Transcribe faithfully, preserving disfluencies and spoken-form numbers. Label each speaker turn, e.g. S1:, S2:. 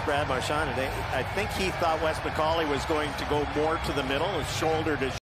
S1: Brad Marchand today. I think he thought Wes McCauley was going to go more to the middle, shoulder to